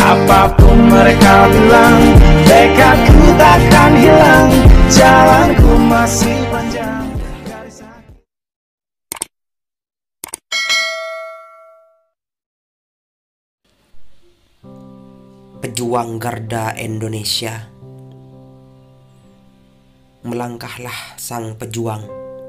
Apapun mereka bilang, tekadku takkan hilang, jalanku masih panjang. Pejuang garda Indonesia. Melangkahlah sang pejuang,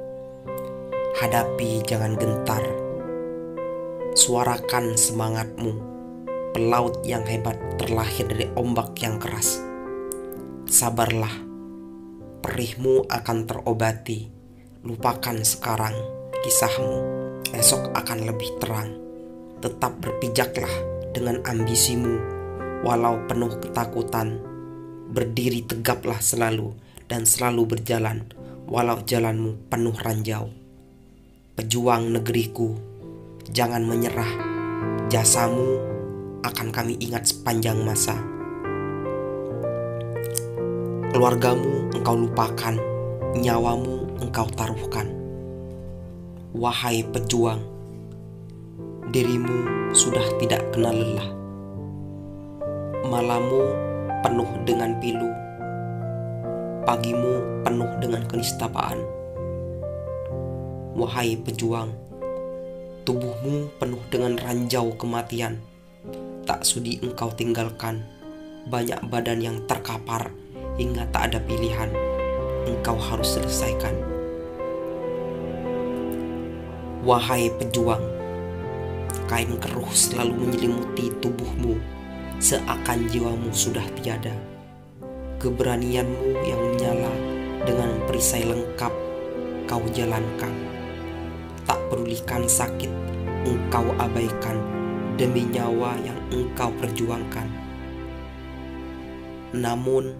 hadapi jangan gentar, suarakan semangatmu. Pelaut yang hebat terlahir dari ombak yang keras. Sabarlah, perihmu akan terobati. Lupakan sekarang kisahmu, esok akan lebih terang. Tetap berpijaklah dengan ambisimu, walau penuh ketakutan. Berdiri tegaplah selalu dan selalu berjalan, walau jalanmu penuh ranjau. Pejuang negeriku, jangan menyerah. Jasamu akan kami ingat sepanjang masa. Keluargamu engkau lupakan, nyawamu engkau taruhkan. Wahai pejuang, dirimu sudah tidak kenal lelah. Malammu penuh dengan pilu, pagimu penuh dengan kenistabaan. Wahai pejuang, tubuhmu penuh dengan ranjau kematian. Tak sudi engkau tinggalkan, banyak badan yang terkapar hingga tak ada pilihan. Engkau harus selesaikan. Wahai pejuang, kain keruh selalu menyelimuti tubuhmu, seakan jiwamu sudah tiada. Keberanianmu yang menyala dengan perisai lengkap kau jalankan. Tak pedulikan sakit engkau abaikan, demi nyawa yang engkau perjuangkan. Namun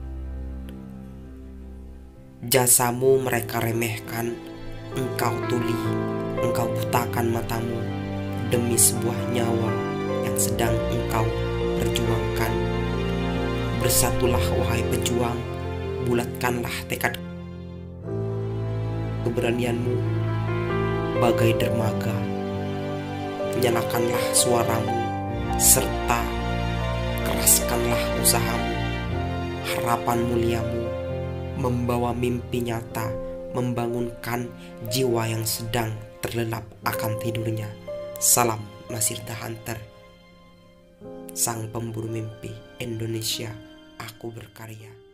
jasamu mereka remehkan. Engkau tuli, engkau butakan matamu demi sebuah nyawa yang sedang engkau perjuangkan. Bersatulah wahai pejuang, bulatkanlah tekad keberanianmu bagai dermaga. Nyalakanlah suaramu serta keraskanlah usahamu. Harapan muliamu membawa mimpi nyata, membangunkan jiwa yang sedang terlelap akan tidurnya. Salam Nasir The Hunter, sang pemburu mimpi Indonesia. Aku berkarya.